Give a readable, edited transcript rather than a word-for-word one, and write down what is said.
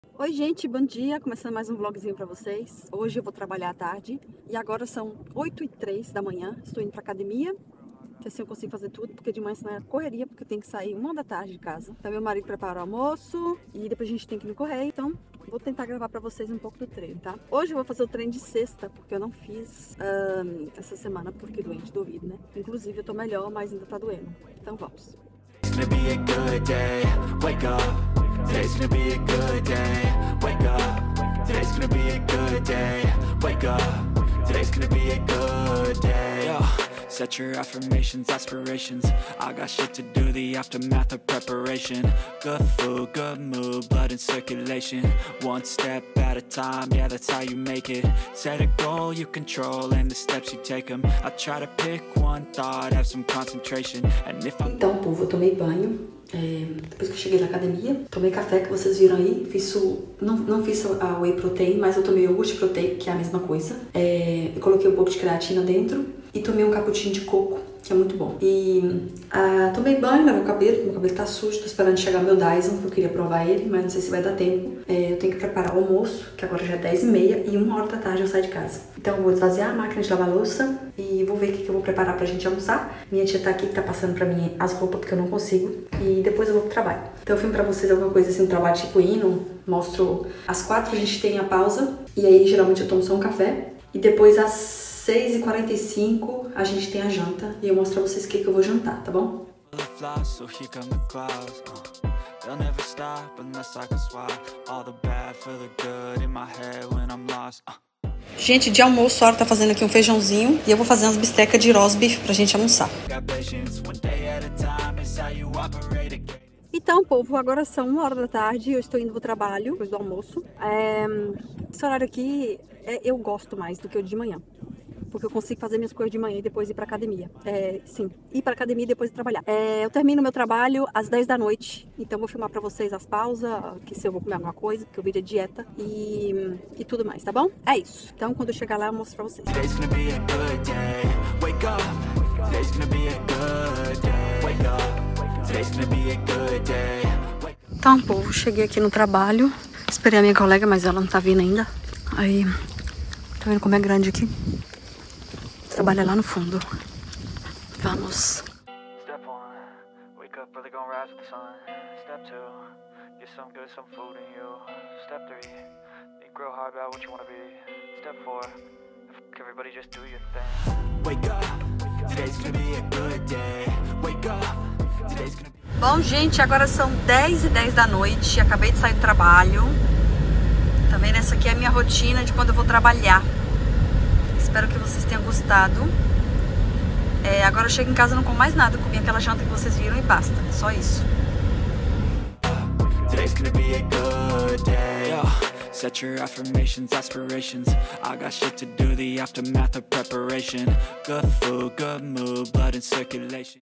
Oi gente, bom dia, começando mais um vlogzinho pra vocês. Hoje eu vou trabalhar à tarde e agora são 8h03 da manhã, estou indo pra academia, que assim eu consigo fazer tudo, porque de manhã senão é correria, porque eu tenho que sair 1 da tarde de casa. Então meu marido prepara o almoço e depois a gente tem que ir no correio, então vou tentar gravar pra vocês um pouco do treino, tá? Hoje eu vou fazer o treino de sexta, porque eu não fiz essa semana porque fiquei doente do ouvido, né? Inclusive eu tô melhor, mas ainda tá doendo. Então vamos. It's gonna be a good day, wake up. Today's gonna be a good day, wake up. Today's gonna be a good day, wake up. Today's gonna be a good day. Yo, set your affirmations, aspirations. I got shit to do, the aftermath of preparation. Good food, good mood, blood in circulation. One step at a time, yeah, that's how you make it. Set a goal you control and the steps you take them. I try to pick one thought, have some concentration. And if I'm... Então, povo, eu tomei banho. Depois que eu cheguei na academia, tomei café que vocês viram aí. Não fiz a whey protein, mas eu tomei iogurte proteico, que é a mesma coisa. Eu coloquei um pouco de creatina dentro e tomei um cappuccino de coco, que é muito bom. Tomei banho, lavei o cabelo, meu cabelo tá sujo, tô esperando chegar meu Dyson, que eu queria provar ele, mas não sei se vai dar tempo. Eu tenho que preparar o almoço, que agora já é 10h30 e 1h da tarde eu saio de casa. Então eu vou esvaziar a máquina de lavar louça e vou ver o que eu vou preparar pra gente almoçar. Minha tia tá aqui, que tá passando pra mim as roupas, porque eu não consigo. E depois eu vou pro trabalho. Então eu filmo pra vocês alguma coisa assim, um trabalho tipo hino, mostro às 4 a gente tem a pausa, e aí geralmente eu tomo só um café. E depois às 6h45 a gente tem a janta e eu mostro pra vocês o que eu vou jantar, tá bom? Gente, de almoço a hora tá fazendo aqui um feijãozinho e eu vou fazer umas bistecas de roast beef pra gente almoçar. Então, povo, agora são 1h da tarde, eu estou indo pro trabalho, depois do almoço. Esse horário aqui eu gosto mais do que o de manhã, porque eu consigo fazer minhas coisas de manhã e depois ir pra academia. Ir pra academia e depois ir trabalhar. Eu termino meu trabalho às 10 da noite, então vou filmar pra vocês as pausas, que se eu vou comer alguma coisa, porque o vídeo é dieta e tudo mais, tá bom? É isso. Então, quando eu chegar lá, eu mostro pra vocês. Então, povo, cheguei aqui no trabalho, esperei a minha colega, mas ela não tá vindo ainda. Aí, tá vendo como é grande aqui? Trabalha lá no fundo. Vamos. Step 1, wake up early, gonna rise with the sun. Step 2, get some good, some food in you. Step 3, think real hard about what you wanna be. Step 4, everybody just do your thing. Wake up, today's gonna be a good day. Wake up, today's gonna be... Bom, gente, agora são 10h10 da noite. Acabei de sair do trabalho. Também essa aqui é a minha rotina de quando eu vou trabalhar. Espero que vocês tenham gostado. Agora eu chego em casa e não como mais nada. Eu comi aquela janta que vocês viram e basta. Só isso. Today's gonna be a good day. Set your affirmations, aspirations. I got shit to do, the aftermath of preparation. Good food, good mood, blood in circulation.